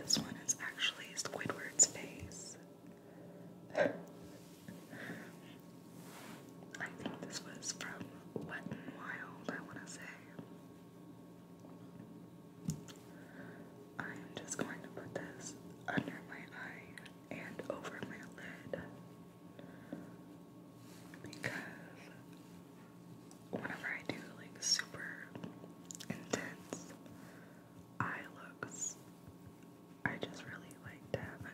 this one is actually Squidward's face. I think this was from Wet n Wild, I want to say. I'm just going to put this under my eye and over my lid because whenever I do like super intense eye looks, I just really like to have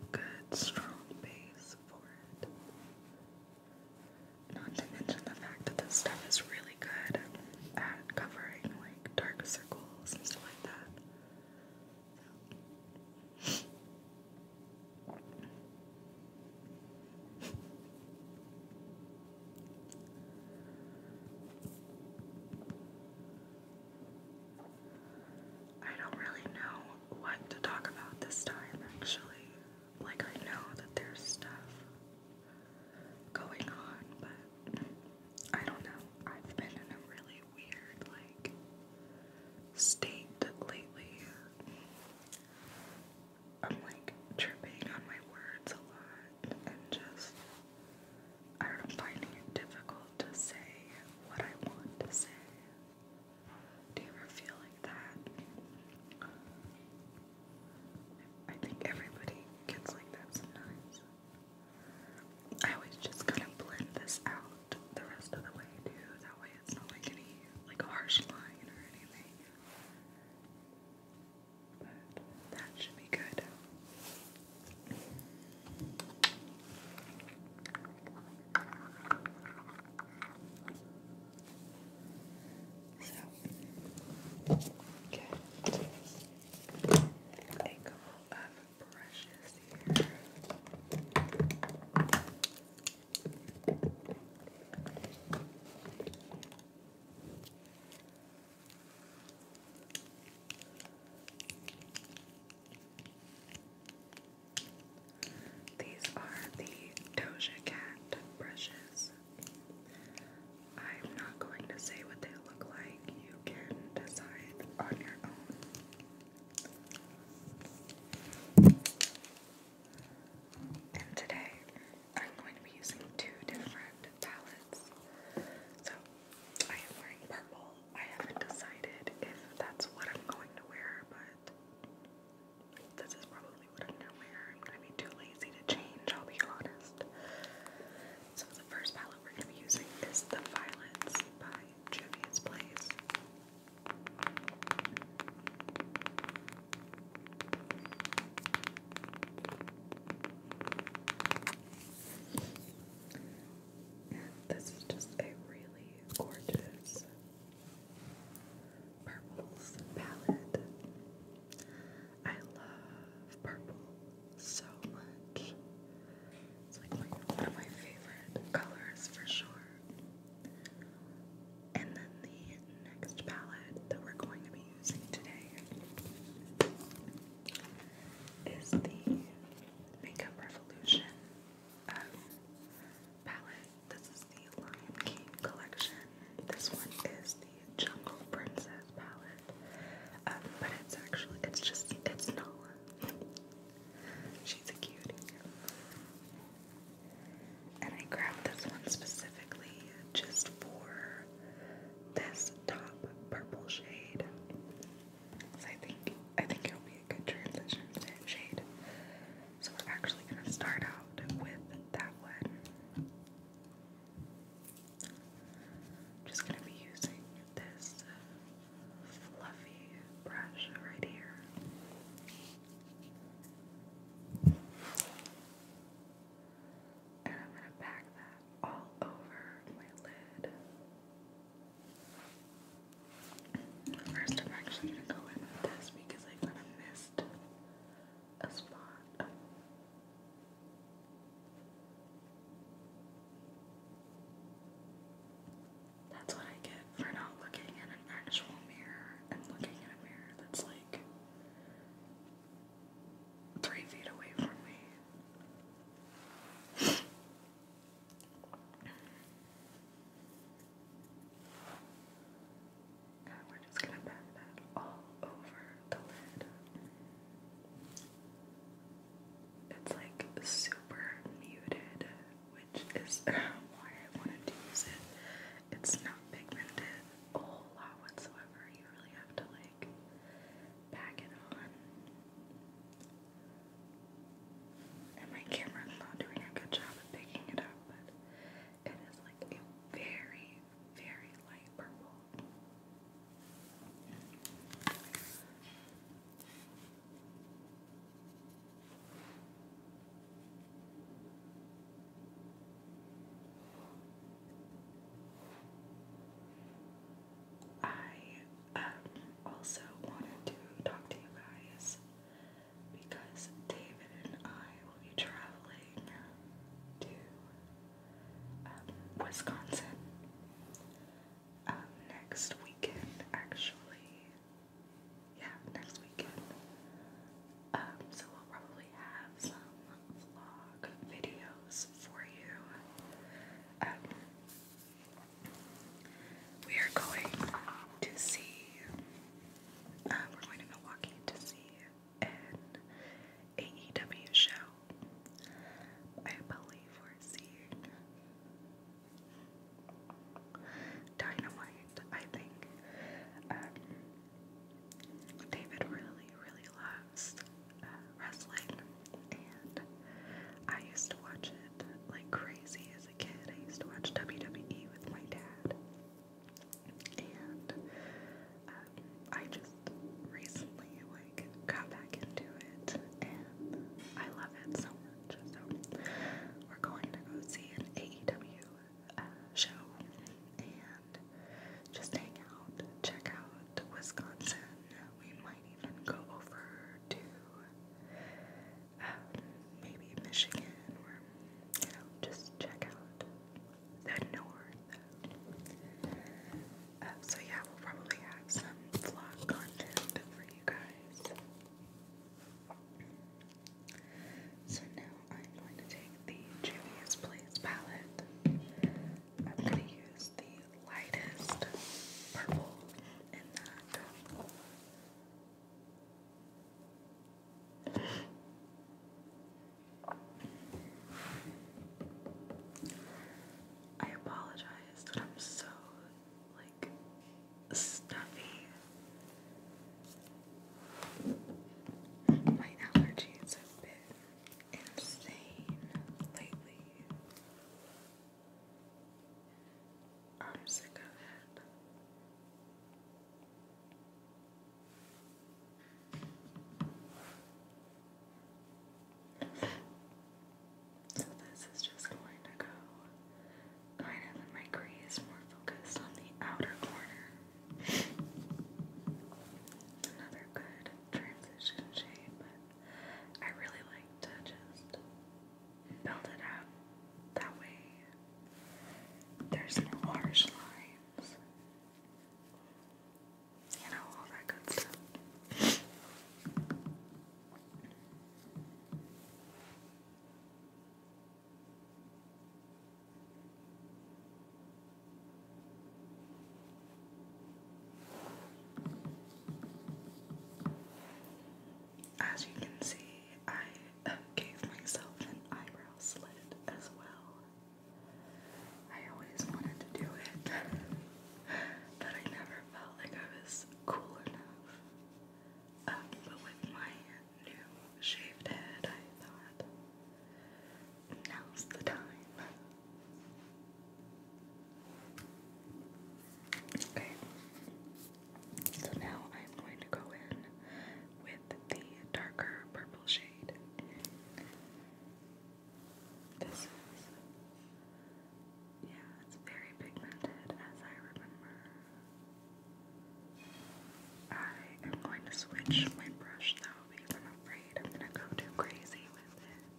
switch my brush though because I'm afraid I'm gonna go too crazy with it.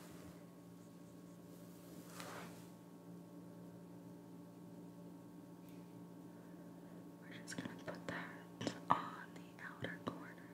We're just gonna put that on the outer corner.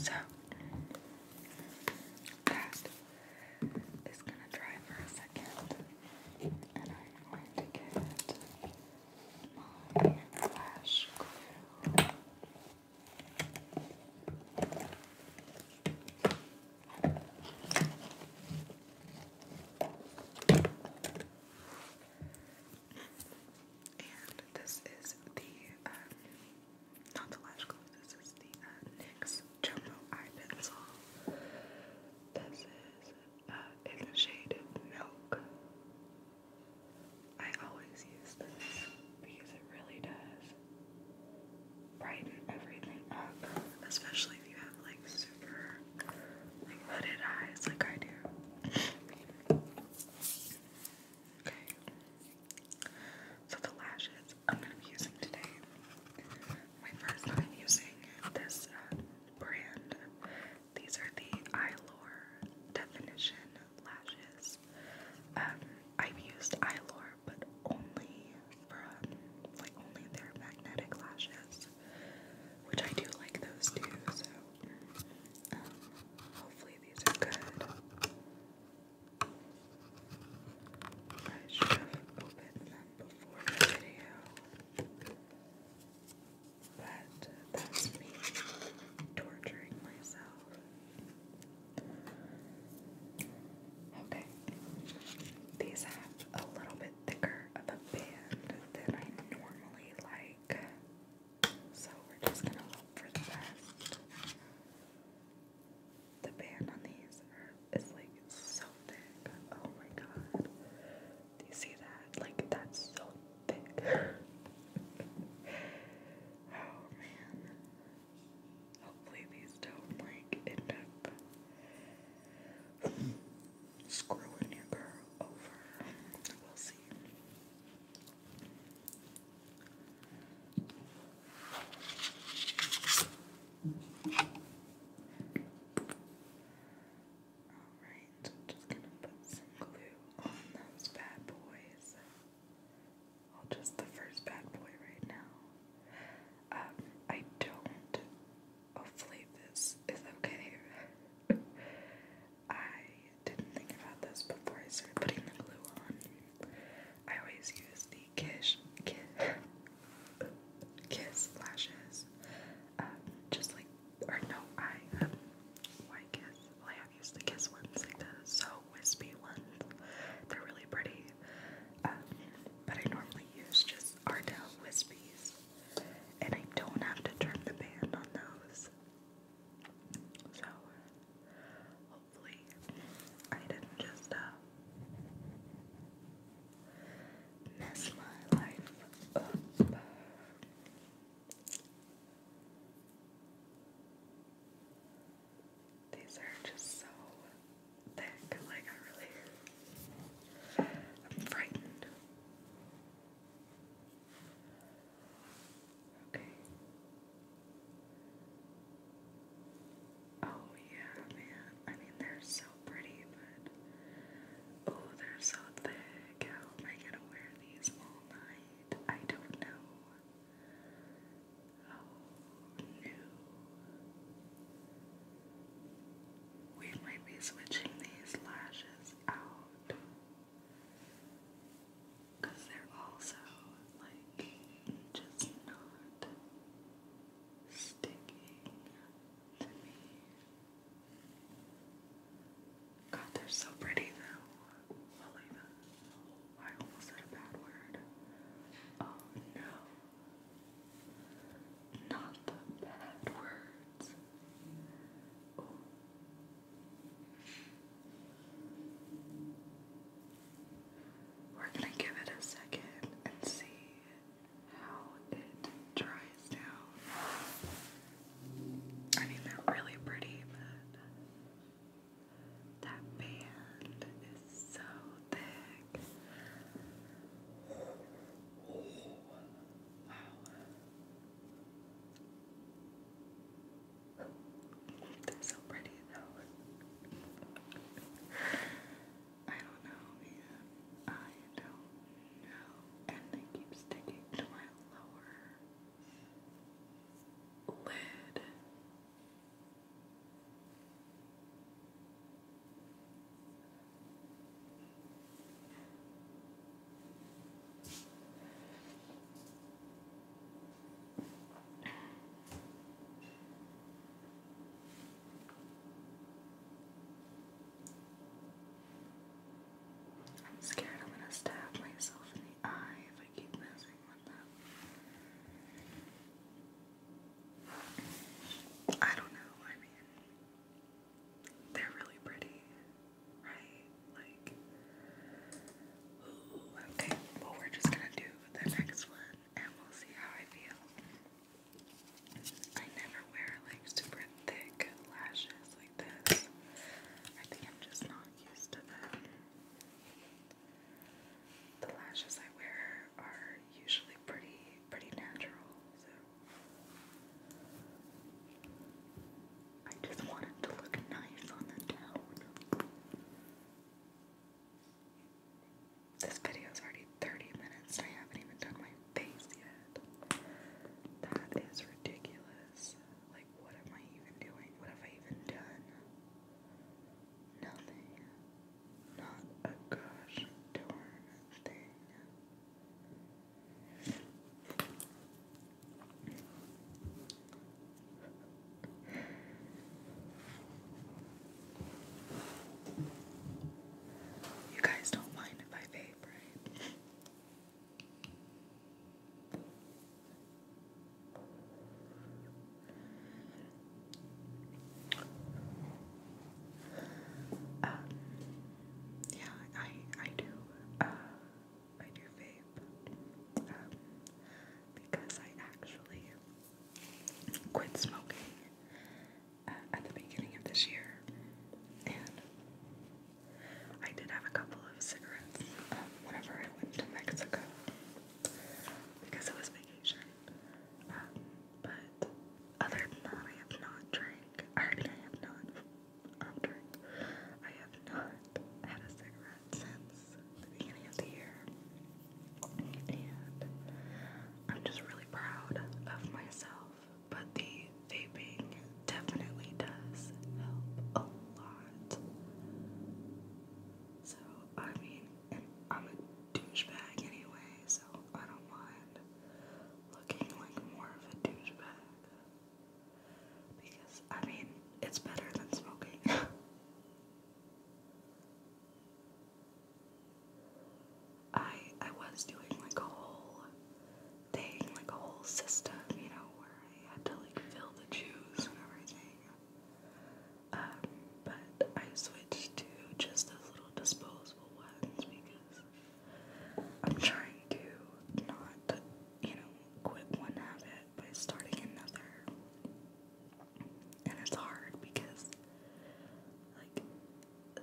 So that is gonna dry for a second, and I'm going to get my lash glue. And this is the, not the lash glue, this is the NYX Jumbo Eye Pencil. This is in the shade Milk. I always use this because it really does brighten everything up, especially if you have like super like hooded eyes like I do. Okay, so the lashes I'm going to be using today, my first time using this brand. These are the Eyelure Definition lashes. I've used Eyelure, but only from, like, only their magnetic lashes, which I do like those too, so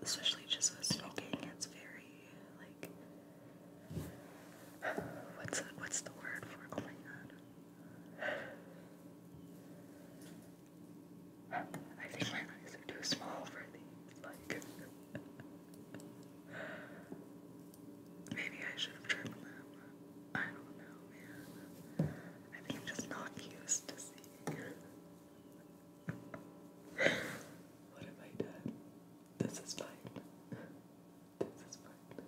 especially just with smoking, it's very, like, what's the word for, oh my god. I think my eyes are too small for these, like, maybe I should have trimmed them. I don't know, man. I think I'm just not used to seeing. What have I done? This is fine. This is fine.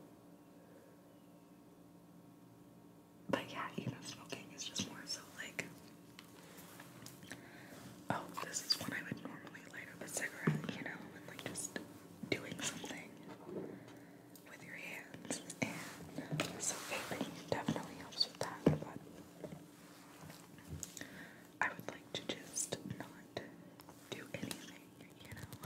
But yeah, even smoking is just more so like, oh, this is when I would normally light up a cigarette, you know, and like just doing something with your hands. And so vaping definitely helps with that, but I would like to just not do anything, you know.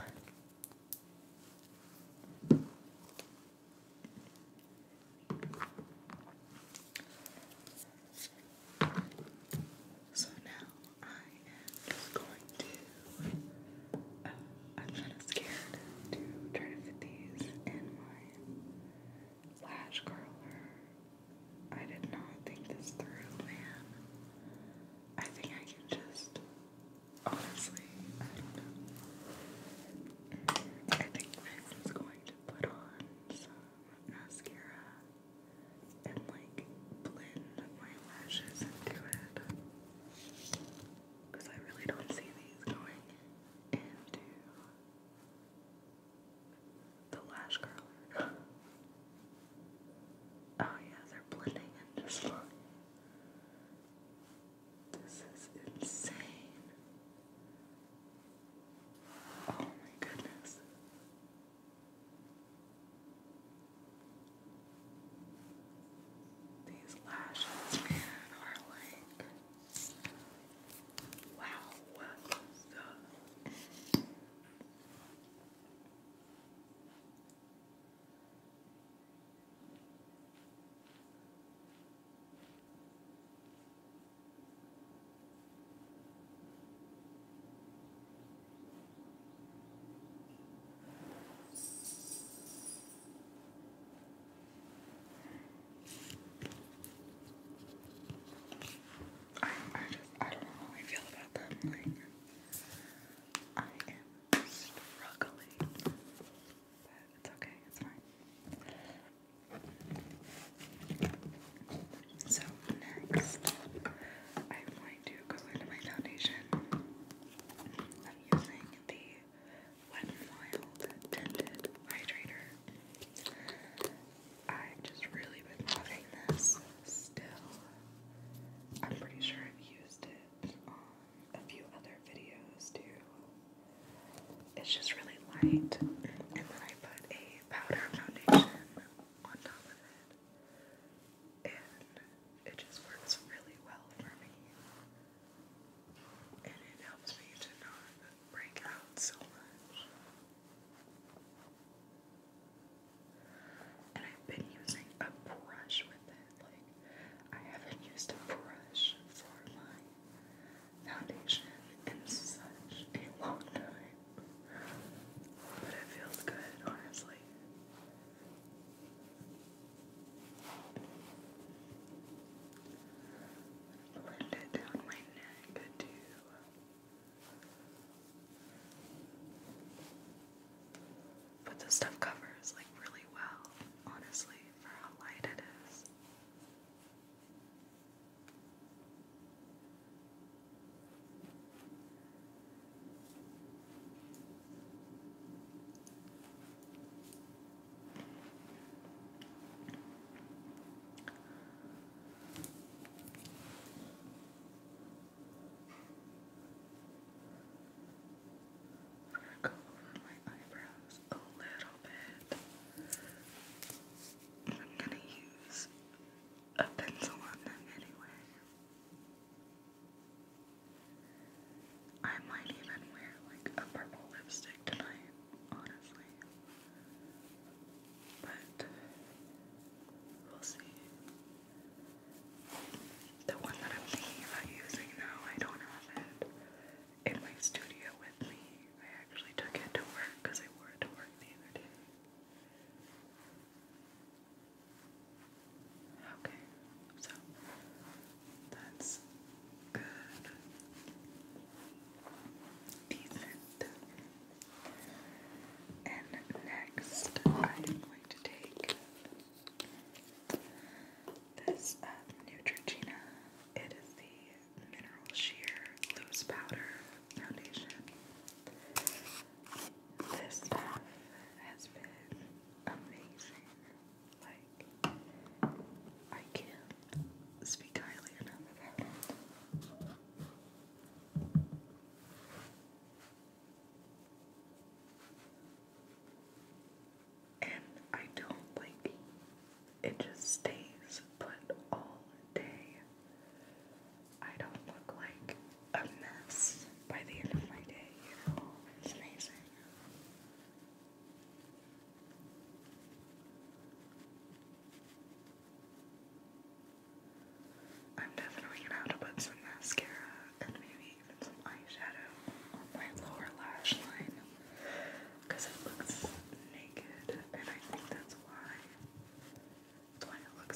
So now I am just going to, I'm kind of scared to try to fit these in my lash curler. I did not think this through, man. I think I can just, honestly, I don't know. I think I'm just going to put on some mascara and like blend my lashes into it. Because I really don't see these going into the lash curler. Oh yeah, they're blending in just fine. This is insane. Oh my goodness. These lashes, man, are like, wow. I don't know how I feel about them. Like, I am struggling, but it's okay, it's fine. So next, I'm going to go into my foundation. I'm using the Wet n Wild Tinted Hydrator. I've just really been loving this still. I'm pretty sure I've used it on a few other videos too. It's just really light, and then I put a powder foundation on top of it, and it just works really well for me, and it helps me to not break out so much. And I've been using a brush with it. Like, I haven't used a brush for my foundation in such a long time. But it feels good, honestly. Blend it down my neck too. But this stuff covers like really well, honestly, for how light it is. I'm gonna go over my eyebrows a little bit. it just stays put all day. I don't look like a mess by the end of my day, you know? It's amazing. I'm definitely gonna have to put some mascara and maybe even some eyeshadow on my lower lash line because it looks naked, and I think that's why it looks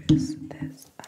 use this